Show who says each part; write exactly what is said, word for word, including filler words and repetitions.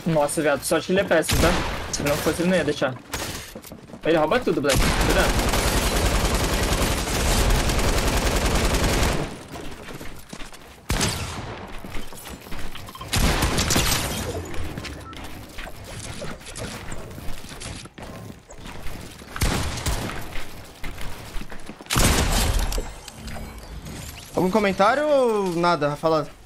Speaker 1: Nossa, viado, sorte que ele é péssimo, tá? Se não fosse, ele não ia deixar. Ele rouba tudo, Black. Cuidado.
Speaker 2: Algum comentário ou nada? Fala.